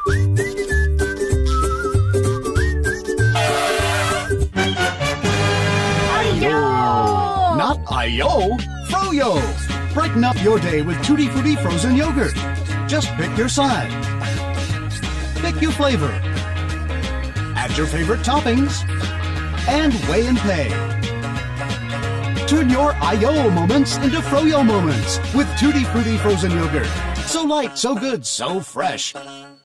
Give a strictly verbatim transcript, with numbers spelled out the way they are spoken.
Aiyo! Not Aiyo, Froyo. Brighten up your day with Tutti Frutti frozen yogurt. Just pick your side. Pick your flavor. Add your favorite toppings. And weigh and pay. Turn your Aiyo moments into Froyo moments with Tutti Frutti frozen yogurt. So light, so good, so fresh.